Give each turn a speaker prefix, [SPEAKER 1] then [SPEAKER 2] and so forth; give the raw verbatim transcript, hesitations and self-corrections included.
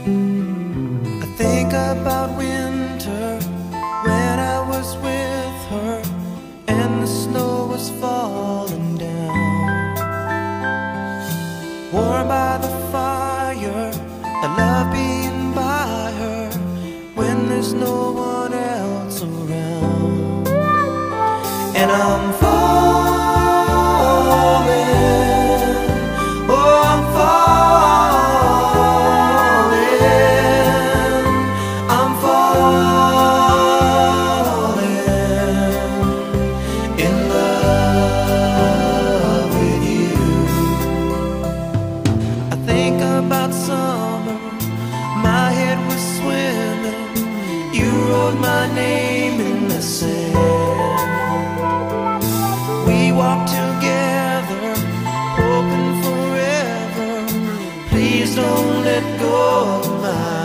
[SPEAKER 1] I think about winter when I was with her and the snow was falling down. Warm by the fire, I love being by her when there's no one else around. And I'm falling, oh I'm falling, I'm falling in love with you. I think about summer, my head was swimming, you wrote my name in the sand. We walked together, hoping forever, please don't let go of my